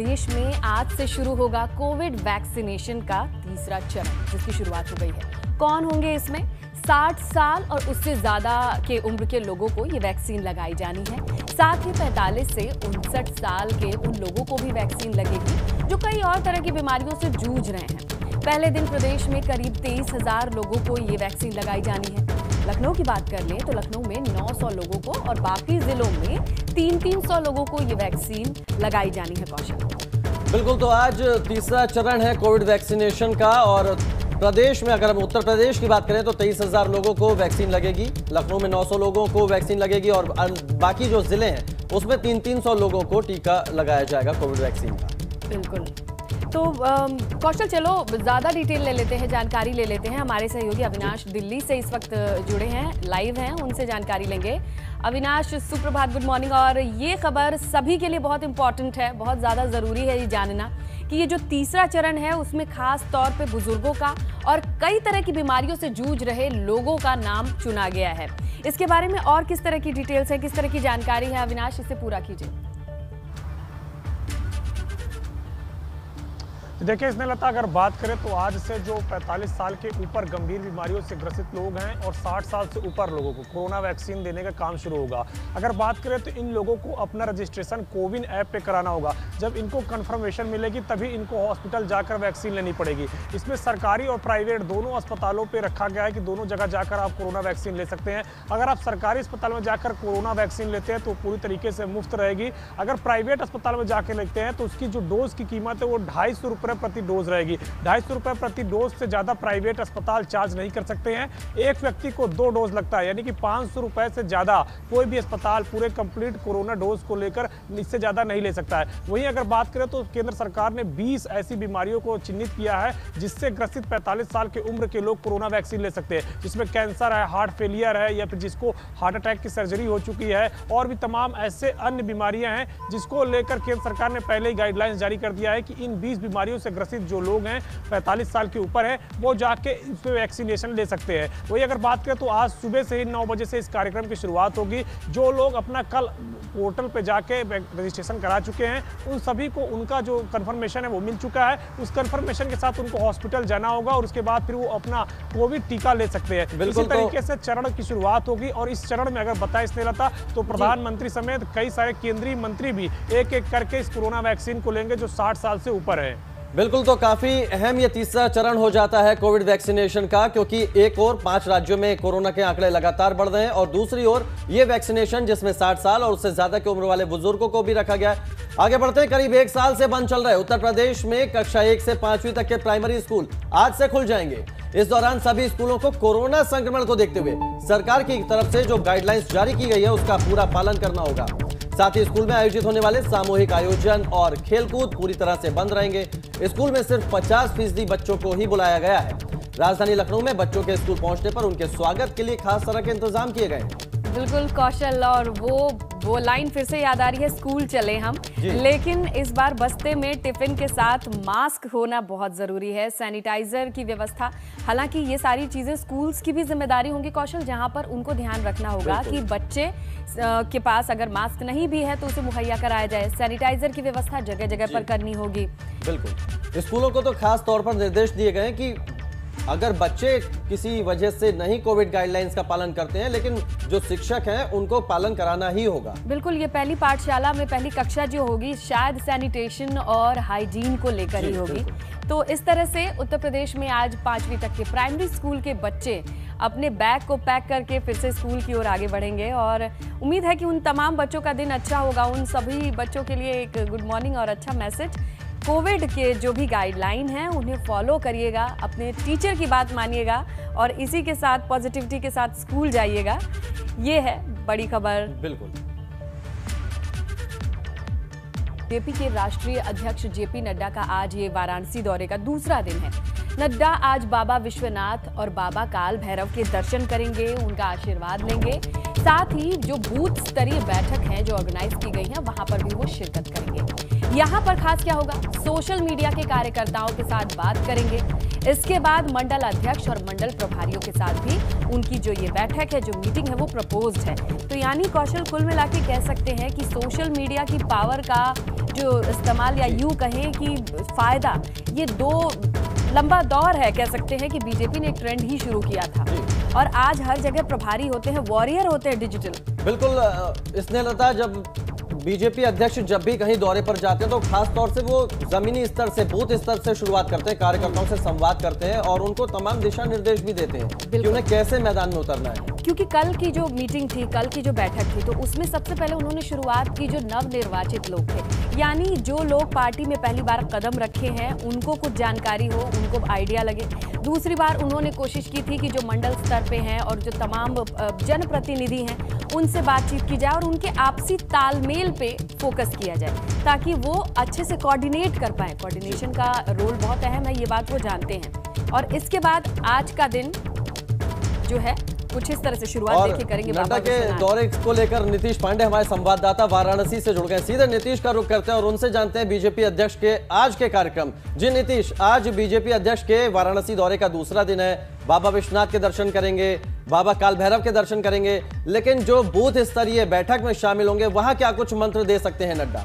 देश में आज से शुरू होगा कोविड वैक्सीनेशन का तीसरा चरण, जिसकी शुरुआत हो गई है। कौन होंगे इसमें? 60 साल और उससे ज्यादा के उम्र के लोगों को ये वैक्सीन लगाई जानी है। साथ ही 45 से 59 साल के उन लोगों को भी वैक्सीन लगेगी जो कई और तरह की बीमारियों से जूझ रहे हैं। पहले दिन प्रदेश में करीब 23,000 लोगों को ये वैक्सीन लगाई जानी है। लखनऊ की बात कर लें तो लखनऊ में 900 लोगों को और बाकी जिलों में 300 लोगों को ये वैक्सीन लगाई जानी है। कौशल, बिल्कुल, तो आज तीसरा चरण है कोविड वैक्सीनेशन का और प्रदेश में अगर हम उत्तर प्रदेश की बात करें तो 23,000 लोगों को वैक्सीन लगेगी। लखनऊ में 900 लोगों को वैक्सीन लगेगी और बाकी जो जिले हैं उसमें 300 लोगों को टीका लगाया जाएगा कोविड वैक्सीन का। बिल्कुल, तो कौशल चलो ज्यादा डिटेल ले लेते हैं, जानकारी ले लेते हैं। हमारे सहयोगी अविनाश दिल्ली से इस वक्त जुड़े हैं, लाइव हैं, उनसे जानकारी लेंगे। अविनाश, सुप्रभात, गुड मॉर्निंग। और ये खबर सभी के लिए बहुत इंपॉर्टेंट है, बहुत ज़्यादा ज़रूरी है ये जानना कि ये जो तीसरा चरण है उसमें खास तौर पे बुजुर्गों का और कई तरह की बीमारियों से जूझ रहे लोगों का नाम चुना गया है। इसके बारे में और किस तरह की डिटेल्स है, किस तरह की जानकारी है अविनाश, इसे पूरा कीजिए। देखिए स्नेहलता, अगर बात करें तो आज से जो 45 साल के ऊपर गंभीर बीमारियों से ग्रसित लोग हैं और 60 साल से ऊपर लोगों को कोरोना वैक्सीन देने का काम शुरू होगा। अगर बात करें तो इन लोगों को अपना रजिस्ट्रेशन कोविन ऐप पे कराना होगा। जब इनको कंफर्मेशन मिलेगी तभी इनको हॉस्पिटल जाकर वैक्सीन लेनी पड़ेगी। इसमें सरकारी और प्राइवेट दोनों अस्पतालों पर रखा गया है कि दोनों जगह जाकर आप कोरोना वैक्सीन ले सकते हैं। अगर आप सरकारी अस्पताल में जाकर कोरोना वैक्सीन लेते हैं तो पूरी तरीके से मुफ्त रहेगी। अगर प्राइवेट अस्पताल में जाकर लेते हैं तो उसकी जो डोज की कीमत है वो 250 रुपये प्रति डोज रहेगी। 250 रुपये प्रति डोज से ज्यादा प्राइवेट अस्पताल चार्ज नहीं कर सकते हैं। एक व्यक्ति को 2 डोज लगता है, यानी कि 500 रुपये से ज्यादा कोई भी अस्पताल पूरे कंप्लीट कोरोना डोज को लेकर इससे ज्यादा नहीं ले सकता है। वहीं अगर बात करें तो केंद्र सरकार ने 20 ऐसी बीमारियों को चिन्हित किया है जिससे ग्रसित 45 साल की उम्र के लोग कोरोना वैक्सीन ले सकते हैं, जिसमें कैंसर है, हार्ट फेलियर है, या फिर जिसको हार्ट अटैक की सर्जरी हो चुकी है और भी तमाम ऐसे अन्य बीमारियां हैं जिसको लेकर केंद्र सरकार ने पहले ही गाइडलाइंस जारी कर दिया है कि इन 20 बीमारियों से ग्रसित जो लोग हैं 45 साल के ऊपर हैं वो जाके इस पे वैक्सीनेशन ले सकते हैं। वही अगर बात करें तो आज सुबह से ही 9 बजे से इस कार्यक्रम की शुरुआत होगी। जो लोग अपना कल पोर्टल पे जाके रजिस्ट्रेशन करा चुके हैं उन सभी को उनका जो कंफर्मेशन है वो मिल चुका है। उस कंफर्मेशन के साथ उनको हॉस्पिटल जाना होगा और उसके बाद फिर वो अपना कोविड टीका ले सकते हैं। इसी तरीके से चरण की शुरुआत होगी और इस चरण में अगर बताएं स्नेहलता तो प्रधानमंत्री समेत कई सारे केंद्रीय मंत्री भी एक एक करके इस कोरोना वैक्सीन को लेंगे जो 60 साल से ऊपर है। बिल्कुल, तो काफी अहम ये तीसरा चरण हो जाता है कोविड वैक्सीनेशन का, क्योंकि एक और 5 राज्यों में कोरोना के आंकड़े लगातार बढ़ रहे हैं और दूसरी ओर ये वैक्सीनेशन जिसमें 60 साल और उससे ज्यादा की उम्र वाले बुजुर्गों को भी रखा गया है। आगे बढ़ते हैं, करीब 1 साल से बंद चल रहे उत्तर प्रदेश में कक्षा 1 से 5वीं तक के प्राइमरी स्कूल आज से खुल जाएंगे। इस दौरान सभी स्कूलों को कोरोना संक्रमण को देखते हुए सरकार की तरफ से जो गाइडलाइंस जारी की गई है उसका पूरा पालन करना होगा। साथ ही स्कूल में आयोजित होने वाले सामूहिक आयोजन और खेलकूद पूरी तरह से बंद रहेंगे। स्कूल में सिर्फ 50% बच्चों को ही बुलाया गया है। राजधानी लखनऊ में बच्चों के स्कूल पहुंचने पर उनके स्वागत के लिए खास तरह के इंतजाम किए गए। बिल्कुल कौशल, और वो लाइन फिर से याद आ रही है, स्कूल चले हम, लेकिन इस बार बस्ते में टिफिन के साथ मास्क होना बहुत जरूरी है, सैनिटाइजर की व्यवस्था। हालांकि ये सारी चीजें स्कूल्स की भी जिम्मेदारी होंगी कौशल, जहां पर उनको ध्यान रखना होगा कि बच्चे के पास अगर मास्क नहीं भी है तो उसे मुहैया कराया जाए। सैनिटाइजर की व्यवस्था जगह जगह पर करनी होगी। बिल्कुल, स्कूलों को तो खास तौर पर निर्देश दिए गए कि अगर बच्चे किसी वजह से नहीं कोविड गाइडलाइंस का पालन करते हैं, लेकिन जो शिक्षक हैं उनको पालन कराना ही होगा। बिल्कुल, ये पहली पाठशाला में पहली कक्षा जो होगी शायद सैनिटेशन और हाइजीन को लेकर ही होगी। तो इस तरह से उत्तर प्रदेश में आज 5वीं तक के प्राइमरी स्कूल के बच्चे अपने बैग को पैक करके फिर से स्कूल की ओर आगे बढ़ेंगे और उम्मीद है कि उन तमाम बच्चों का दिन अच्छा होगा। उन सभी बच्चों के लिए एक गुड मॉर्निंग और अच्छा मैसेज, कोविड के जो भी गाइडलाइन हैं उन्हें फॉलो करिएगा, अपने टीचर की बात मानिएगा और इसी के साथ पॉजिटिविटी के साथ स्कूल जाइएगा। ये है बड़ी खबर। बिल्कुल, जेपी के राष्ट्रीय अध्यक्ष जेपी नड्डा का आज ये वाराणसी दौरे का दूसरा दिन है। नड्डा आज बाबा विश्वनाथ और बाबा काल भैरव के दर्शन करेंगे, उनका आशीर्वाद लेंगे। साथ ही जो बूथ स्तरीय बैठक है जो ऑर्गेनाइज की गई है वहां पर भी वो शिरकत करेंगे। यहाँ पर खास क्या होगा, सोशल मीडिया के कार्यकर्ताओं के साथ बात करेंगे। इसके बाद मंडल अध्यक्ष और मंडल प्रभारियों के साथ भी उनकी जो ये बैठक है, जो मीटिंग है, वो प्रपोज्ड है। तो यानी कौशल कुल मिला के कह सकते हैं कि सोशल मीडिया की पावर का जो इस्तेमाल या यूं कहें कि फायदा, ये दो लंबा दौर है, कह सकते हैं कि बीजेपी ने एक ट्रेंड ही शुरू किया था और आज हर जगह प्रभारी होते हैं, वॉरियर होते हैं डिजिटल। बिल्कुल स्नेहलता, जब बीजेपी अध्यक्ष जब भी कहीं दौरे पर जाते हैं तो खास तौर से वो जमीनी स्तर से, बूथ स्तर से शुरुआत करते हैं, कार्यकर्ताओं से संवाद करते हैं और उनको तमाम दिशा निर्देश भी देते हैं कि उन्हें कैसे मैदान में उतरना है। क्योंकि कल की जो मीटिंग थी, कल की जो बैठक थी, तो उसमें सबसे पहले उन्होंने शुरुआत की जो नवनिर्वाचित लोग थे, यानी जो लोग पार्टी में पहली बार कदम रखे हैं, उनको कुछ जानकारी हो, उनको आइडिया लगे। दूसरी बार उन्होंने कोशिश की थी कि जो मंडल स्तर पे हैं और जो तमाम जनप्रतिनिधि हैं, उनसे बातचीत की जाए और उनके आपसी तालमेल पे फोकस किया जाए ताकि वो अच्छे से कोऑर्डिनेट कर पाए। कोऑर्डिनेशन का रोल बहुत अहम है, ये बात वो जानते हैं। और इसके बाद आज का दिन जो है कुछ इस तरह से शुरुआत देखिए करेंगे। नड्डा के दौरे को लेकर नीतीश पांडे हमारे संवाददाता वाराणसी से जुड़ गए, सीधे नीतीश का रुख करते हैं और उनसे जानते हैं बीजेपी अध्यक्ष के आज के कार्यक्रम। जी नीतीश, आज बीजेपी अध्यक्ष के वाराणसी दौरे का दूसरा दिन है, बाबा विश्वनाथ के दर्शन करेंगे, बाबा काल भैरव के दर्शन करेंगे, लेकिन जो बूथ स्तरीय बैठक में शामिल होंगे वहां क्या कुछ मंत्र दे सकते हैं नड्डा?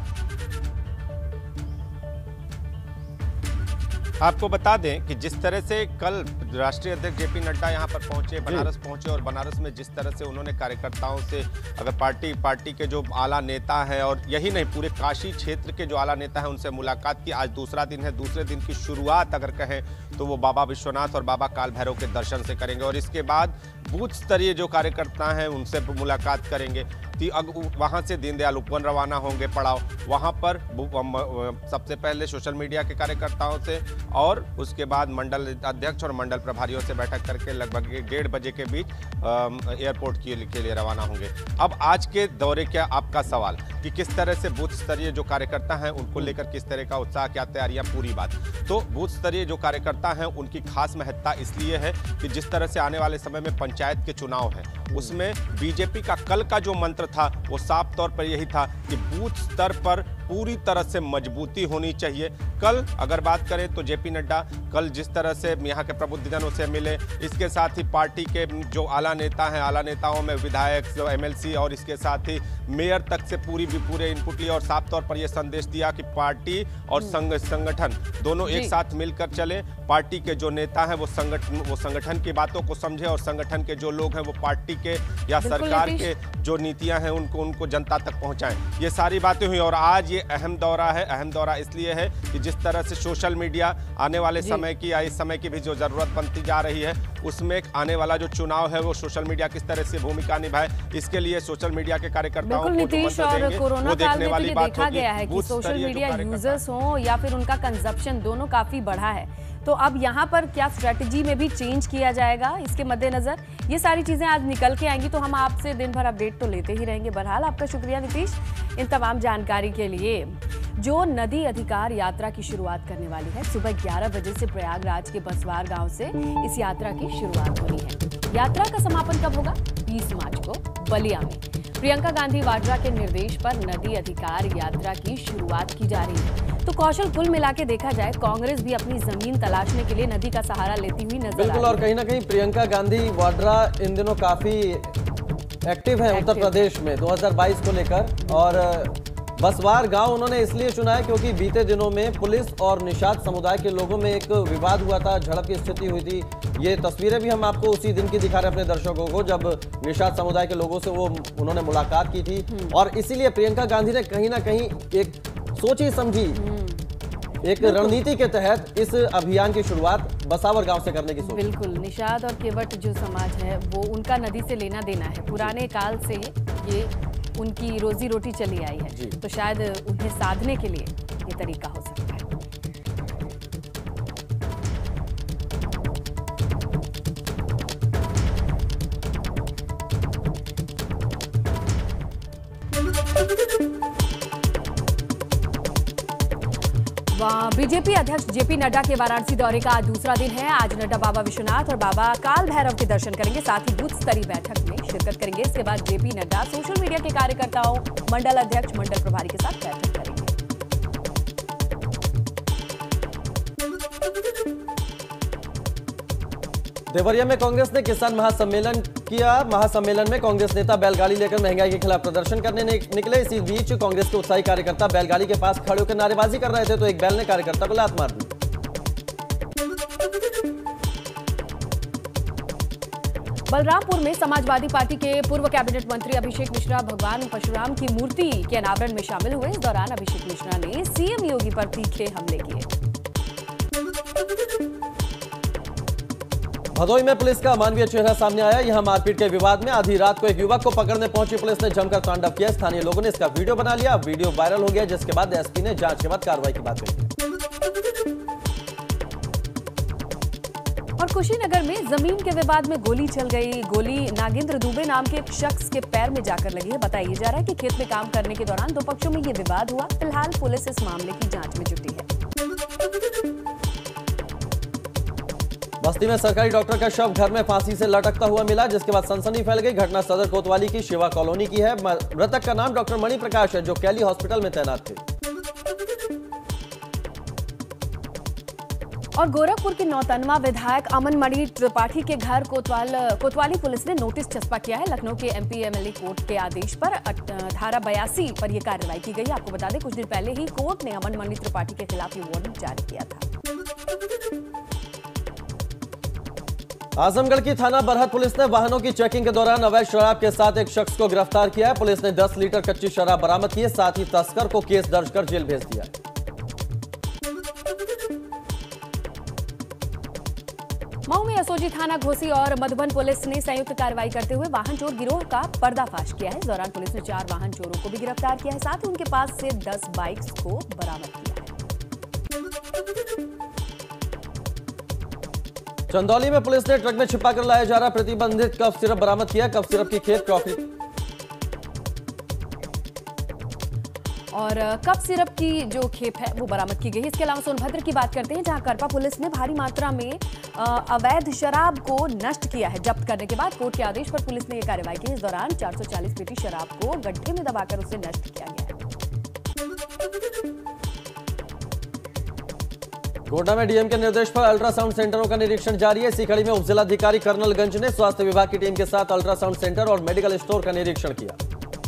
आपको बता दें कि जिस तरह से कल राष्ट्रीय अध्यक्ष जेपी नड्डा यहां पर पहुंचे, बनारस पहुंचे और बनारस में जिस तरह से उन्होंने कार्यकर्ताओं से, अगर पार्टी के जो आला नेता हैं और यही नहीं पूरे काशी क्षेत्र के जो आला नेता हैं उनसे मुलाकात की। आज दूसरा दिन है, दूसरे दिन की शुरुआत अगर कहें तो वो बाबा विश्वनाथ और बाबा काल भैरव के दर्शन से करेंगे और इसके बाद बूथ स्तरीय जो कार्यकर्ता हैं उनसे मुलाकात करेंगे। वहाँ से दीनदयाल उपवन रवाना होंगे पड़ाव, वहाँ पर सबसे पहले सोशल मीडिया के कार्यकर्ताओं से और उसके बाद मंडल अध्यक्ष और मंडल प्रभारियों से बैठक करके लगभग 1:30 बजे के बीच एयरपोर्ट के लिए रवाना होंगे। अब आज के दौरे क्या आपका सवाल कि किस तरह से बूथ स्तरीय जो कार्यकर्ता हैं उनको लेकर किस तरह का उत्साह, क्या तैयारियां, पूरी बात। तो बूथ स्तरीय जो कार्यकर्ता हैं उनकी खास महत्ता इसलिए है कि जिस तरह से आने वाले समय में पंचायत के चुनाव हैं उसमें बीजेपी का कल का जो मंत्र था वो साफ तौर पर यही था कि बूथ स्तर पर पूरी तरह से मजबूती होनी चाहिए। कल अगर बात करें तो जेपी नड्डा कल जिस तरह से यहाँ के प्रबुद्धजनों से मिले, इसके साथ ही पार्टी के जो आला नेता हैं, आला नेताओं में विधायक, एमएलसी और इसके साथ ही मेयर तक से पूरे इनपुट लिए और साफ तौर पर यह संदेश दिया कि पार्टी और संगठन दोनों एक साथ मिलकर चले। पार्टी के जो नेता हैं वो संगठन की बातों को समझे और संगठन के जो लोग हैं वो पार्टी के या सरकार के जो नीतियां हैं उनको जनता तक पहुंचाएं। ये सारी बातें हुई और आज ये अहम दौरा है। अहम दौरा इसलिए है कि जिस तरह से सोशल मीडिया आने वाले समय की या इस समय की भी जो जरूरत बनती जा रही है उसमें आने वाला जो चुनाव है वो सोशल मीडिया किस तरह से भूमिका निभाए, इसके लिए सोशल मीडिया के कार्यकर्ताओं को नीतीश और कोरोना काल में तो ये देखा गया है कि सोशल मीडिया यूजर्स हो या फिर उनका कंजप्शन दोनों काफी बढ़ा है। तो अब यहाँ पर क्या स्ट्रेटजी में भी चेंज किया जाएगा इसके मद्देनजर, ये सारी चीजें आज निकल के आएंगी तो हम आपसे दिन भर अपडेट तो लेते ही रहेंगे। बहरहाल आपका शुक्रिया नीतीश इन तमाम जानकारी के लिए। जो नदी अधिकार यात्रा की शुरुआत करने वाली है, सुबह 11 बजे से प्रयागराज के बसवार गांव से इस यात्रा की शुरुआत होनी है। यात्रा का समापन कब होगा? 20 मार्च को बलिया में प्रियंका गांधी वाड्रा के निर्देश पर नदी अधिकार यात्रा की शुरुआत की जा रही है। तो कौशल कुल मिला के देखा जाए कांग्रेस भी अपनी जमीन तलाशने के लिए नदी का सहारा लेती हुई नजर बिल्कुल। और कहीं ना कहीं प्रियंका गांधी वाड्रा इन दिनों काफी एक्टिव है उत्तर प्रदेश में 2022 को लेकर। और बसवार गांव उन्होंने इसलिए चुना है क्योंकि बीते दिनों में पुलिस और निषाद समुदाय के लोगों में एक विवाद हुआ था, झड़प की स्थिति हुई थी। ये तस्वीरें भी हम आपको उसी दिन की दिखा रहे हैं अपने दर्शकों को, जब निषाद समुदाय के लोगों से उन्होंने मुलाकात की थी। और इसीलिए प्रियंका गांधी ने कहीं ना कहीं एक सोची समझी एक रणनीति के तहत इस अभियान की शुरुआत बसावर गांव से करने की सोची। बिल्कुल, निषाद और केवट जो समाज है वो उनका नदी से लेना देना है, पुराने काल से ये उनकी रोजी रोटी चली आई है, तो शायद उन्हें साधने के लिए ये तरीका हो सकता है। बीजेपी अध्यक्ष जेपी नड्डा के वाराणसी दौरे का आज दूसरा दिन है। आज नड्डा बाबा विश्वनाथ और बाबा काल भैरव के दर्शन करेंगे, साथ ही बूथ स्तरीय बैठक में शिरकत करेंगे। इसके बाद जेपी नड्डा सोशल मीडिया के कार्यकर्ताओं, मंडल अध्यक्ष, मंडल प्रभारी के साथ बैठक करेंगे। देवरिया में कांग्रेस ने किसान महासम्मेलन किया। महासम्मेलन में कांग्रेस नेता बैलगाड़ी लेकर महंगाई के खिलाफ प्रदर्शन करने निकले। इसी बीच कांग्रेस के उत्साही कार्यकर्ता बैलगाड़ी के पास खड़े होकर नारेबाजी कर रहे थे तो एक बैल ने कार्यकर्ता को लात मार दी। बलरामपुर में समाजवादी पार्टी के पूर्व कैबिनेट मंत्री अभिषेक मिश्रा भगवान परशुराम की मूर्ति के अनावरण में शामिल हुए। इस दौरान अभिषेक मिश्रा ने सीएम योगी पर तीखे हमले किए। भदोई में पुलिस का अमानवीय चेहरा सामने आया। यहां मारपीट के विवाद में आधी रात को एक युवक को पकड़ने पहुंची पुलिस ने जमकर तांडव किया। स्थानीय लोगों ने इसका वीडियो बना लिया। वीडियो वायरल हो गया जिसके बाद एसपी ने जांच के बाद कार्रवाई की बात कही। और कुशीनगर में जमीन के विवाद में गोली चल गई। गोली नागेंद्र दुबे नाम के एक शख्स के पैर में जाकर लगी है। बताया जा रहा है कि खेत में काम करने के दौरान दो पक्षों में ये विवाद हुआ। फिलहाल पुलिस इस मामले की जांच में जुटी है। बस्ती में सरकारी डॉक्टर का शव घर में फांसी से लटकता हुआ मिला जिसके बाद सनसनी फैल गई। घटना सदर कोतवाली की शिवा कॉलोनी की है। मृतक का नाम डॉक्टर मणि प्रकाश है जो कैली हॉस्पिटल में तैनात थे। और गोरखपुर के नौतनवा विधायक अमन मणि त्रिपाठी के घर कोतवाली पुलिस ने नोटिस चस्पा किया है। लखनऊ के एमपी एमएलए कोर्ट के आदेश पर धारा 82 पर यह कार्रवाई की गई। आपको बता दें कुछ दिन पहले ही कोर्ट ने अमन मणि त्रिपाठी के खिलाफ ये वारंट जारी किया था। आजमगढ़ की थाना बरहत पुलिस ने वाहनों की चेकिंग के दौरान अवैध शराब के साथ एक शख्स को गिरफ्तार किया है। पुलिस ने 10 लीटर कच्ची शराब बरामद की है। साथ ही तस्कर को केस दर्ज कर जेल भेज दिया है। मऊ में एसओजी थाना घोसी और मधुबन पुलिस ने संयुक्त कार्रवाई करते हुए वाहन चोर गिरोह का पर्दाफाश किया है। इस दौरान पुलिस ने 4 वाहन चोरों को भी गिरफ्तार किया है। साथ ही उनके पास से 10 बाइक्स को बरामद किया है। चंदौली में पुलिस ने ट्रक में छिपाकर लाया जा रहा प्रतिबंधित कफ सिरप बरामद किया। कफ सिरप की खेत क्रॉकरी और कप सिरप की जो खेप है वो बरामद की गई है। इसके अलावा सोनभद्र की बात करते हैं जहां करपा पुलिस ने भारी मात्रा में अवैध शराब को नष्ट किया है। जब्त करने के बाद कोर्ट के आदेश पर पुलिस ने यह कार्रवाई की। इस दौरान 440 पेटी शराब को गड्ढे में दबाकर उसे नष्ट किया गया है। गोड्डा में डीएम के निर्देश पर अल्ट्रासाउंड सेंटरों का निरीक्षण जारी है। इसी कड़ी में उपजिलाधिकारी कर्नलगंज ने स्वास्थ्य विभाग की टीम के साथ अल्ट्रासाउंड सेंटर और मेडिकल स्टोर का निरीक्षण किया।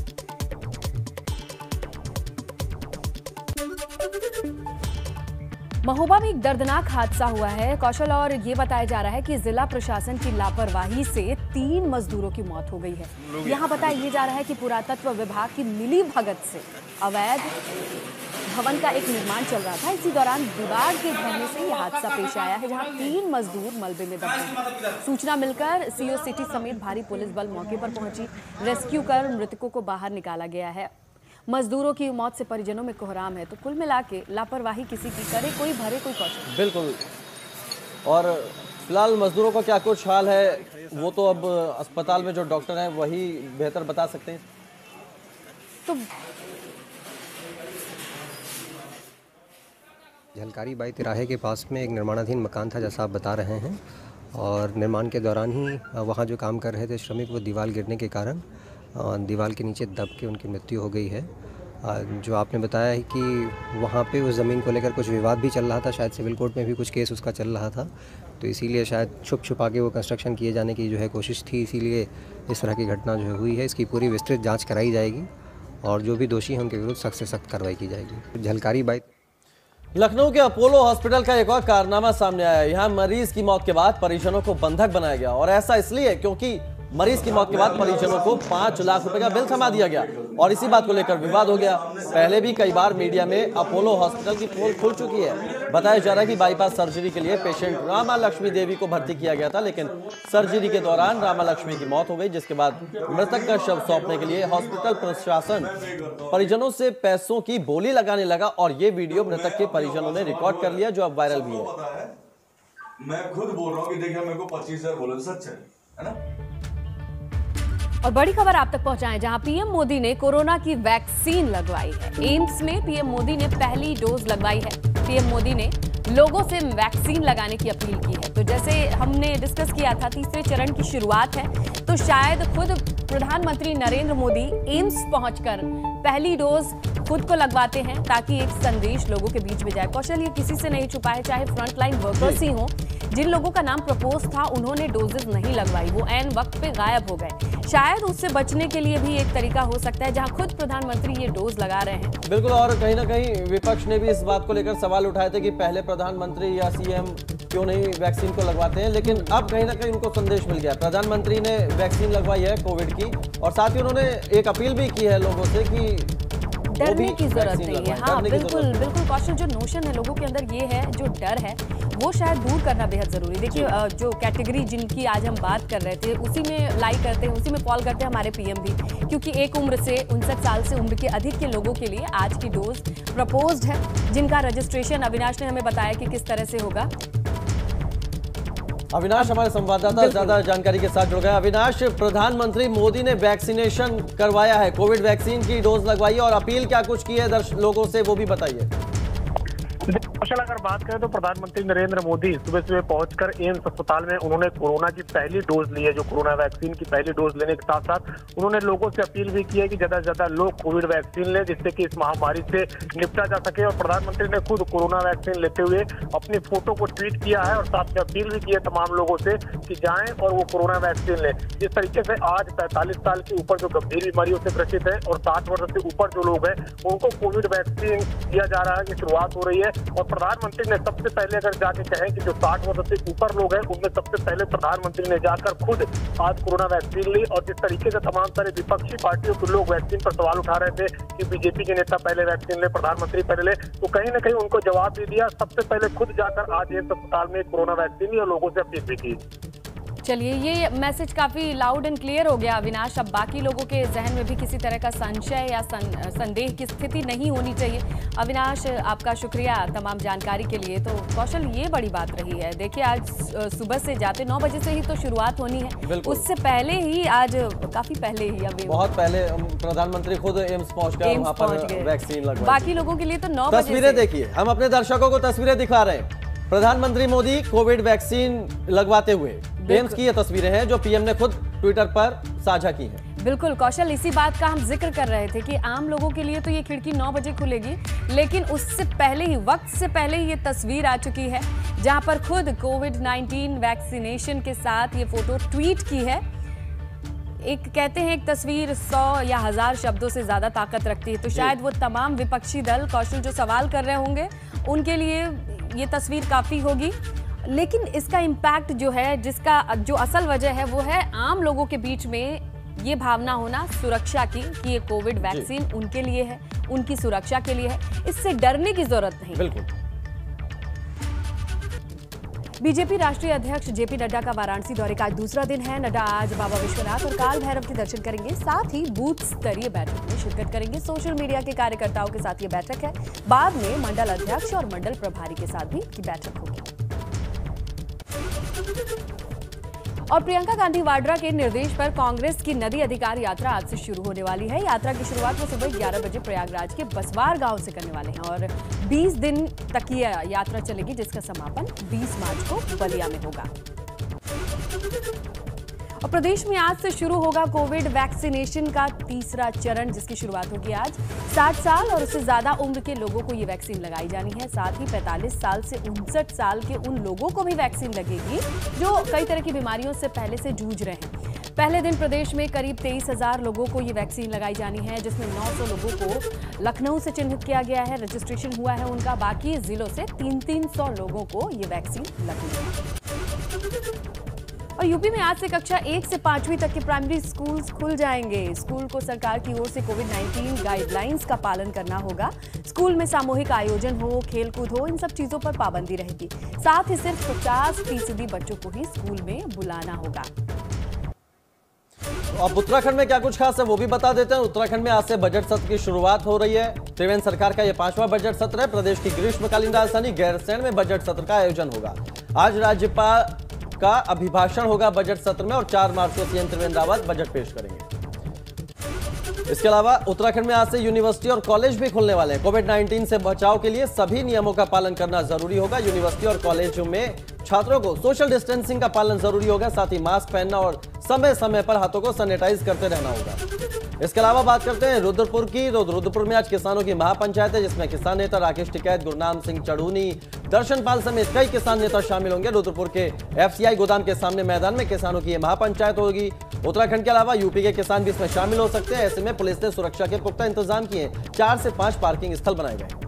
महोबा में एक दर्दनाक हादसा हुआ है कौशल और ये बताया जा रहा है कि जिला प्रशासन की लापरवाही से 3 मजदूरों की मौत हो गई है। यहाँ बताया जा रहा है कि पुरातत्व विभाग की मिली भगत से अवैध भवन का एक निर्माण चल रहा था। इसी दौरान दीवार के गिरने से यह हादसा पेश आया है जहां 3 मजदूर मलबे में दबे हैं। सूचना मिलकर सीओ सिटी समेत भारी पुलिस बल मौके पर पहुंची। रेस्क्यू कर मृतकों को बाहर निकाला गया है। मजदूरों की मौत से परिजनों में कोहराम है। तो कुल मिला के लापरवाही किसी की करे कोई भरे कोई कौशल। बिल्कुल। और फिलहाल मजदूरों का क्या कुछ हाल है वो तो अब अस्पताल में जो डॉक्टर हैं वही बेहतर बता सकते हैं। तो झलकारी बाई तिराहे के पास में एक निर्माणाधीन मकान था जैसा आप बता रहे हैं और निर्माण के दौरान ही वहाँ जो काम कर रहे थे श्रमिक वो दीवार गिरने के कारण दीवार के नीचे दब के उनकी मृत्यु हो गई है। जो आपने बताया है कि वहाँ पे उस ज़मीन को लेकर कुछ विवाद भी चल रहा था। शायद सिविल कोर्ट में भी कुछ केस उसका चल रहा था तो इसीलिए शायद छुप छुपा के वो कंस्ट्रक्शन किए जाने की जो है कोशिश थी। इसीलिए इस तरह की घटना जो हुई है इसकी पूरी विस्तृत जाँच कराई जाएगी और जो भी दोषी हैं उनके विरुद्ध सख्त से सख्त कार्रवाई की जाएगी। झलकारी बाई लखनऊ के अपोलो हॉस्पिटल का एक और कारनामा सामने आया। यहाँ मरीज की मौत के बाद परिजनों को बंधक बनाया गया और ऐसा इसलिए क्योंकि मरीज की मौत के बाद परिजनों को 5 लाख रुपए का बिल थमा दिया गया और इसी बात को लेकर विवाद हो गया। पहले भी कई बार मीडिया में अपोलो हॉस्पिटल की पोल खुल चुकी है। बताया जा रहा है कि बाईपास सर्जरी के लिए पेशेंट रामा लक्ष्मी देवी को भर्ती किया गया था लेकिन सर्जरी के दौरान रामा लक्ष्मी की मौत हो गई जिसके बाद मृतक का शव सौंपने के लिए हॉस्पिटल प्रशासन परिजनों से पैसों की बोली लगाने लगा और ये वीडियो मृतक के परिजनों ने रिकॉर्ड कर लिया जो अब वायरल भी है। मैं खुद बोल रहा हूँ कि देखिए मेरे को 25,000 बोला सच है ना। और बड़ी खबर आप तक पहुंचाएं जहां पीएम मोदी ने कोरोना की वैक्सीन लगवाई है। एम्स में पीएम मोदी ने पहली डोज लगवाई है। पीएम मोदी ने लोगों से वैक्सीन लगाने की अपील की है। तो जैसे हमने डिस्कस किया था तीसरे चरण की शुरुआत है तो शायद खुद प्रधानमंत्री नरेंद्र मोदी एम्स पहुंचकर पहली डोज खुद को लगवाते हैं ताकि एक संदेश लोगों के बीच में जाए। कौशल ये किसी से नहीं छुपा है, चाहे फ्रंटलाइन वर्कर्स ही हों। जिन लोगों का नाम प्रपोज था उन्होंने डोजेस नहीं लगवाई, वो ऐन वक्त पे गायब हो गए। शायद उससे बचने के लिए भी एक तरीका हो सकता है जहां खुद प्रधानमंत्री ये डोज लगा रहे हैं। बिल्कुल, और कहीं ना कहीं विपक्ष ने भी इस बात को लेकर सवाल उठाए थे कि पहले प्रधानमंत्री या सीएम क्यों नहीं वैक्सीन को लगवाते हैं, लेकिन अब कहीं ना कहीं उनको संदेश मिल गया। प्रधानमंत्री ने वैक्सीन लगवाई है कोविड की, और साथ ही उन्होंने एक अपील भी की है लोगों से कि डरने की जरूरत नहीं है। हाँ बिल्कुल बिल्कुल कौशल, जो नोशन है लोगों के अंदर ये है, जो डर है वो शायद दूर करना बेहद जरूरी। देखिए जो कैटेगरी जिनकी आज हम बात कर रहे थे उसी में लाइक करते हैं, उसी में फॉल करते हैं हमारे पीएम भी, क्योंकि एक उम्र से 59 साल से उम्र के अधिक के लोगों के लिए आज की डोज प्रपोज्ड है, जिनका रजिस्ट्रेशन अविनाश ने हमें बताया कि किस तरह से होगा। अविनाश हमारे संवाददाता ज्यादा जानकारी के साथ जुड़ गए। अविनाश, प्रधानमंत्री मोदी ने वैक्सीनेशन करवाया है, कोविड वैक्सीन की डोज लगवाई है, और अपील क्या कुछ की है लोगों से वो भी बताइए। कौशल, अगर बात करें तो प्रधानमंत्री नरेंद्र मोदी सुबह सुबह पहुंचकर एम्स अस्पताल में उन्होंने कोरोना की पहली डोज ली है। जो कोरोना वैक्सीन की पहली डोज लेने के साथ साथ उन्होंने लोगों से अपील भी की है कि ज्यादा से ज्यादा लोग कोविड वैक्सीन लें, जिससे कि इस महामारी से निपटा जा सके। और प्रधानमंत्री ने खुद कोरोना वैक्सीन लेते हुए अपनी फोटो को ट्वीट किया है और साथ में अपील भी की है तमाम लोगों से कि जाएं और वो कोरोना वैक्सीन लें। जिस तरीके से आज 45 साल के ऊपर जो गंभीर बीमारियों से ग्रसित है और 60 वर्ष से ऊपर जो लोग हैं उनको कोविड वैक्सीन दिया जा रहा है की शुरुआत हो रही है। और प्रधानमंत्री ने सबसे पहले अगर जाके कहें कि जो 60 वर्ष से ऊपर लोग हैं उनमें सबसे पहले प्रधानमंत्री ने जाकर खुद आज कोरोना वैक्सीन ली। और जिस तरीके से तमाम सारे विपक्षी पार्टियों के लोग वैक्सीन पर सवाल उठा रहे थे कि बीजेपी के नेता पहले वैक्सीन ले, प्रधानमंत्री पहले ले, तो कहीं ना कहीं उनको जवाब दे दिया। सबसे पहले खुद जाकर आज एम्स अस्पताल में कोरोना वैक्सीन ली और लोगों से अपील भी की। चलिए, ये मैसेज काफी लाउड एंड क्लियर हो गया अविनाश। अब बाकी लोगों के जहन में भी किसी तरह का संशय या संदेह की स्थिति नहीं होनी चाहिए। अविनाश, आपका शुक्रिया तमाम जानकारी के लिए। तो कौशल, ये बड़ी बात रही है। देखिए आज सुबह से जाते 9 बजे से ही तो शुरुआत होनी है, उससे पहले ही आज काफी पहले ही अभी बहुत पहले प्रधानमंत्री खुद एम्स पहुंचकर वहां पर वैक्सीन लगवाई। बाकी लोगों के लिए तो 9 बजे। तस्वीरें देखिए, हम अपने दर्शकों को तस्वीरें दिखा रहे हैं। प्रधानमंत्री मोदी कोविड वैक्सीन लगवाते हुए एम्स की ये तस्वीरें हैं जो पीएम ने खुद ट्विटर पर साझा की हैं। बिल्कुल कौशल, इसी बात का हम जिक्र कर रहे थे कि आम लोगों के लिए तो ये खिड़की 9 बजे खुलेगी, लेकिन उससे पहले ही, वक्त से पहले ही ये तस्वीर आ चुकी है जहां पर खुद कोविड-19 वैक्सीनेशन के साथ ये फोटो ट्वीट की है। एक कहते हैं एक तस्वीर 100 या 1000 शब्दों से ज्यादा ताकत रखती है, तो शायद वो तमाम विपक्षी दल कौशल जो सवाल कर रहे होंगे उनके लिए ये तस्वीर काफी होगी। लेकिन इसका इम्पैक्ट जो है, जिसका जो असल वजह है वो है आम लोगों के बीच में ये भावना होना सुरक्षा की कि ये कोविड वैक्सीन उनके लिए है, उनकी सुरक्षा के लिए है, इससे डरने की जरूरत नहीं। बिल्कुल। बीजेपी राष्ट्रीय अध्यक्ष जेपी नड्डा का वाराणसी दौरे का आज दूसरा दिन है। नड्डा आज बाबा विश्वनाथ और काल भैरव के दर्शन करेंगे, साथ ही बूथ स्तरीय बैठक में शिरकत करेंगे। सोशल मीडिया के कार्यकर्ताओं के साथ ये बैठक है। बाद में मंडल अध्यक्ष और मंडल प्रभारी के साथ भी की बैठक होगी। और प्रियंका गांधी वाड्रा के निर्देश पर कांग्रेस की नदी अधिकार यात्रा आज से शुरू होने वाली है। यात्रा की शुरुआत वो सुबह 11 बजे प्रयागराज के बसवार गांव से करने वाले हैं और 20 दिन तक ये यात्रा चलेगी, जिसका समापन 20 मार्च को बलिया में होगा। और प्रदेश में आज से शुरू होगा कोविड वैक्सीनेशन का तीसरा चरण, जिसकी शुरुआत होगी आज। 60 साल और उससे ज्यादा उम्र के लोगों को ये वैक्सीन लगाई जानी है। साथ ही 45 साल से 59 साल के उन लोगों को भी वैक्सीन लगेगी जो कई तरह की बीमारियों से पहले से जूझ रहे हैं। पहले दिन प्रदेश में करीब 23,000 लोगों को ये वैक्सीन लगाई जानी है, जिसमें 900 लोगों को लखनऊ से चिन्हित किया गया है, रजिस्ट्रेशन हुआ है उनका। बाकी जिलों से 300 लोगों को ये वैक्सीन लगनी है। और यूपी में आज से कक्षा 1 से 5वीं तक के प्राइमरी स्कूल्स खुल जाएंगे। स्कूल को सरकार की ओर से कोविड-19 गाइडलाइंस का पालन करना होगा। स्कूल में सामूहिक आयोजन हो, खेलकूद हो, इन सब चीजों पर पाबंदी रहेगी। साथ ही सिर्फ 50% बच्चों को ही स्कूल में बुलाना होगा। अब उत्तराखंड में क्या कुछ खास है वो भी बता देते हैं। उत्तराखंड में आज से बजट सत्र की शुरुआत हो रही है। त्रिवेंद्र सरकार का यह 5वां बजट सत्र है। प्रदेश की ग्रीष्मकालीन राजधानी गैरसैंण में बजट सत्र का आयोजन होगा। आज राज्यपाल का अभिभाषण होगा बजट सत्र में और 4 मार्च को सीएम त्रिवेंद्र रावत बजट पेश करेंगे। इसके अलावा उत्तराखंड में आज से यूनिवर्सिटी और कॉलेज भी खुलने वाले हैं। कोविड-19 से बचाव के लिए सभी नियमों का पालन करना जरूरी होगा। यूनिवर्सिटी और कॉलेजों में छात्रों को सोशल डिस्टेंसिंग का पालन जरूरी होगा, साथ ही मास्क पहनना और समय समय पर हाथों को सैनिटाइज करते रहना होगा। इसके अलावा बात करते हैं रुद्रपुर की। तो रुद्रपुर में आज किसानों की महापंचायत है, जिसमें किसान नेता राकेश टिकैत, गुरनाम सिंह चढ़ूनी, दर्शन पाल समेत कई किसान नेता शामिल होंगे। रुद्रपुर के FCI गोदाम के सामने मैदान में किसानों की यह महापंचायत होगी। उत्तराखंड के अलावा यूपी के किसान भी इसमें शामिल हो सकते हैं। ऐसे में पुलिस ने सुरक्षा के पुख्ता इंतजाम किए, 4 से 5 पार्किंग स्थल बनाए गए।